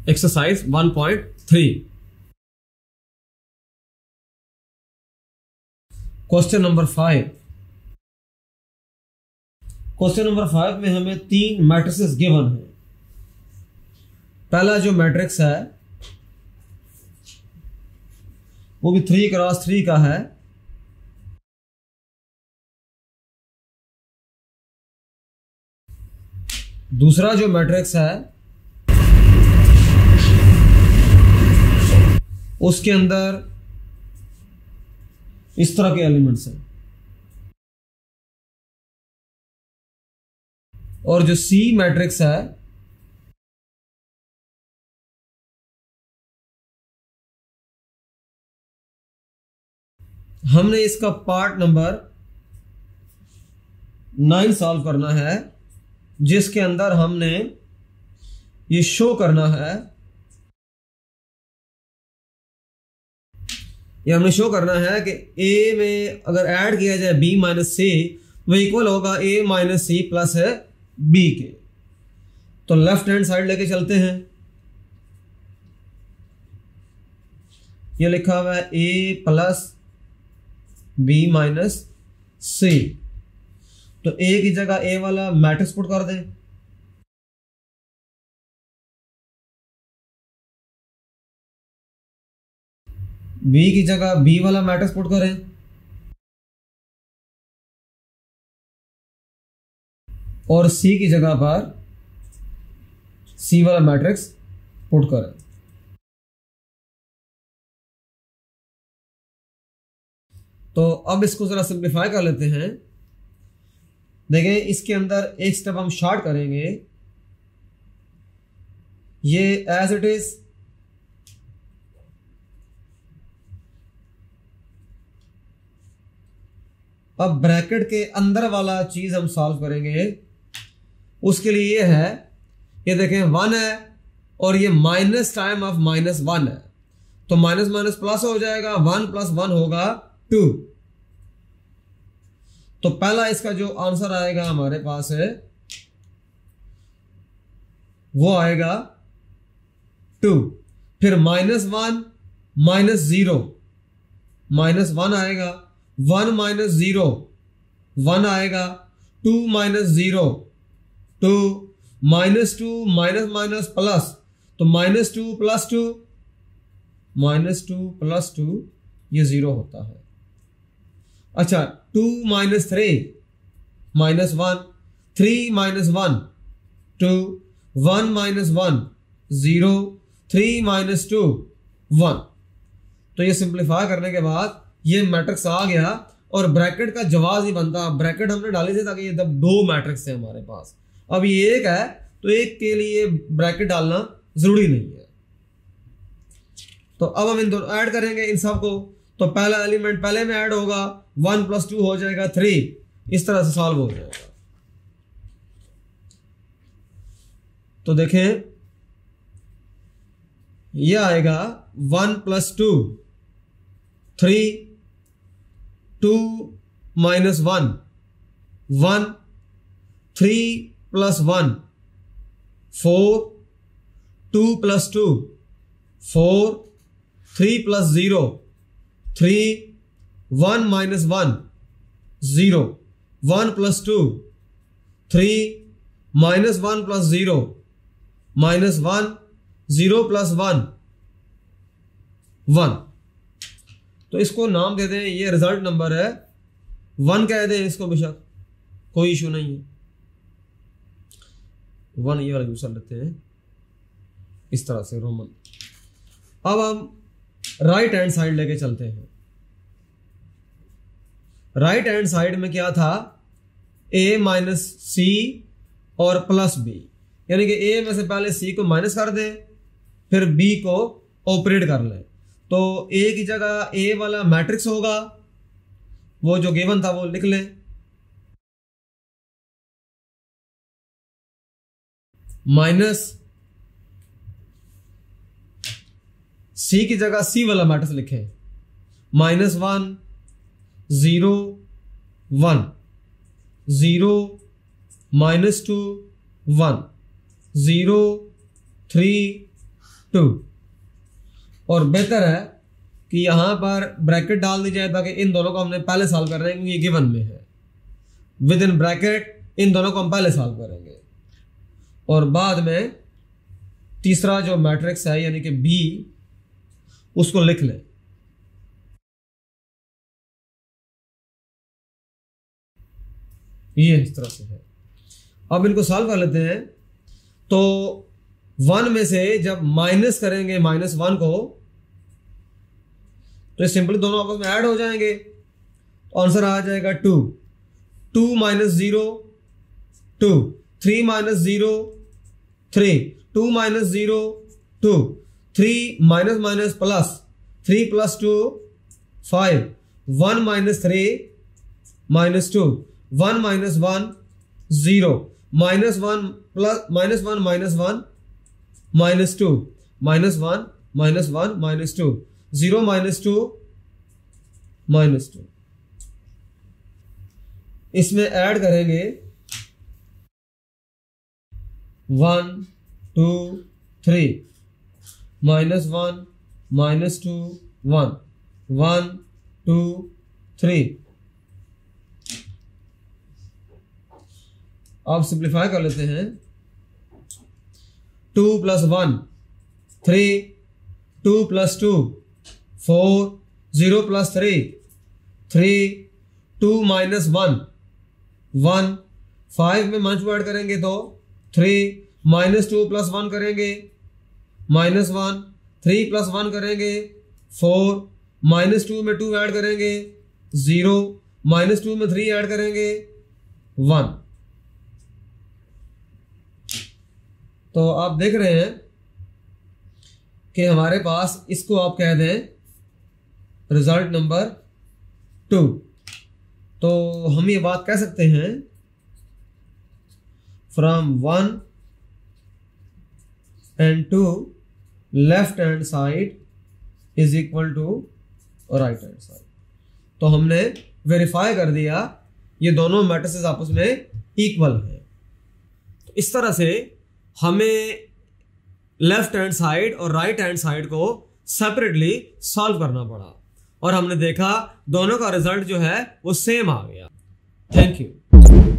Exercise 1.3 question number 5। Question number 5 में हमें 3 matrices given है। पहला जो मैट्रिक्स है वो भी 3x3 का है। दूसरा जो मैट्रिक्स है उसके अंदर इस तरह के एलिमेंट्स हैं। और जो सी मैट्रिक्स है हमने इसका पार्ट नंबर 9 सॉल्व करना है, जिसके अंदर हमने ये शो करना है, ये हमने शो करना है कि ए में अगर ऐड किया जाए बी माइनस सी वो इक्वल होगा ए माइनस सी प्लस है बी के। तो लेफ्ट हैंड साइड लेके चलते हैं। ये लिखा हुआ है A plus B minus C, तो ए की जगह ए वाला मैट्रिक्स पुट कर दें। बी की जगह बी वाला मैट्रिक्स पुट करें और सी की जगह पर सी वाला मैट्रिक्स पुट करें। तो अब इसको जरा सिंप्लीफाई कर लेते हैं। देखें इसके अंदर एक स्टेप हम शॉर्ट करेंगे। ये एज इट इज अब ब्रैकेट के अंदर वाला चीज हम सॉल्व करेंगे। उसके लिए ये है, ये देखें 1 है और ये माइनस टाइम ऑफ -1 है, तो माइनस माइनस प्लस हो जाएगा, 1 + 1 होगा 2। तो पहला इसका जो आंसर आएगा हमारे पास है वो आएगा 2। फिर -1 -0 -1 आएगा, 1 - 0 1 आएगा, 2 - 0 2, -2 माइनस प्लस, तो -2 + 2 -2 + 2 ये 0 होता है। अच्छा 2 - 3 -1, 3 - 1 2, 1 - 1 0, 3 - 2 1। तो ये सिंप्लीफाई करने के बाद ये मैट्रिक्स आ गया और ब्रैकेट का जवाब ही बनता। ब्रैकेट हमने डाले थे ताकि ये तब 2 मैट्रिक्स है हमारे पास। अब ये एक है तो एक के लिए ब्रैकेट डालना जरूरी नहीं है। तो अब हम इन दोनों ऐड करेंगे इन सब को। तो पहला एलिमेंट पहले में ऐड होगा, 1 + 2 हो जाएगा 3। इस तरह से सॉल्व हो जाएगा। तो देखें ये आएगा 1 + 2 3, 2 - 1 1, 3 + 1 4, 2 + 2 4, 3 + 0 3, 1 - 1 0, 1 + 2 3, -1 + 0 -1 0 + 1 1। तो इसको नाम दे दें, ये रिजल्ट नंबर है 1 कह दें इसको, बेशक कोई इशू नहीं है। 1 ये वाला यूज कर लेते हैं इस तरह से रोमन। अब हम राइट हैंड साइड लेके चलते हैं। राइट हैंड साइड में क्या था, a - c और +b, यानी कि a में से पहले c को माइनस कर दें फिर b को ऑपरेट कर लें। तो a की जगह a वाला मैट्रिक्स होगा, वो जो गिवन था वो लिख लें। माइनस c की जगह c वाला मैट्रिक्स लिखें, -1 0 1 0 -2 1 0 3 2। और बेहतर है कि यहां पर ब्रैकेट डाल दी जाए ताकि इन दोनों को हमने पहले सॉल्व करना है, क्योंकि ये गिवन में है। विद इन ब्रैकेट इन दोनों को हम पहले सॉल्व करेंगे और बाद में तीसरा जो मैट्रिक्स है यानी कि बी उसको लिख लें। ये इस तरह से है। अब इनको सॉल्व कर लेते हैं। तो 1 में से जब माइनस करेंगे -1 को तो सिंपली दोनों आपस में ऐड हो जाएंगे, तो आंसर आ जाएगा 2। 2 - 0 2, 3 - 0 3, 2 - 0 2, 3 - प्लस 3 + 2 5, 1 - 3 -2, 1 - 1 0, -1 + -1 -1 -2, -1 -1 -2, 0 -2 -2। इसमें ऐड करेंगे 1 2 3, -1 -2 1, 1 2 3। अब सिंप्लीफाई कर लेते हैं। 2 + 1 3, 2 + 2 4, 0 + 3 3, 2 - 1 1, 5 में -2 ऐड करेंगे तो 3, -2 + 1 करेंगे -1, 3 + 1 करेंगे 4, -2 में 2 ऐड करेंगे 0, -2 में 3 ऐड करेंगे 1। तो आप देख रहे हैं कि हमारे पास इसको आप कह दें रिजल्ट नंबर 2। तो हम ये बात कह सकते हैं from 1 and 2 left hand side is equal to right hand side. तो हमने वेरीफाई कर दिया ये दोनों मैट्रिसेस आपस में इक्वल हैं। तो इस तरह से हमें लेफ्ट हैंड साइड और राइट हैंड साइड को सेपरेटली सॉल्व करना पड़ा और हमने देखा दोनों का रिजल्ट जो है वो सेम आ गया। Thank you.